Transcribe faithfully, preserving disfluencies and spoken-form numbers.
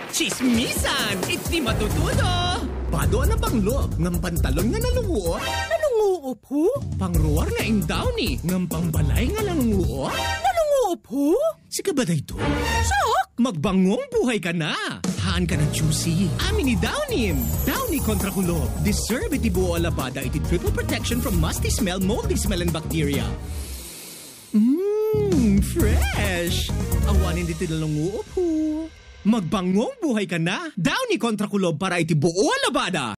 Chismisan! Iti matutudo! Pado na bang loob ng pantalon nga nalunguot? Nalunguop ho? Pangruar nga ing Downy ng pambalay nga nalunguot? Nalunguop ho? Si kabaday to? Sak! Magbangong buhay ka na! Haan ka na juicy. Amin ni Downy. Downy Kontra-Kulob. Deserve iti buo alabada iti triple protection from musty smell, moldy smell, and bacteria. Mmm, fresh! Awanin diti nalunguop ho. Magbangong buhay ka na. Downy Kontra-Kulob para iti buo alabada.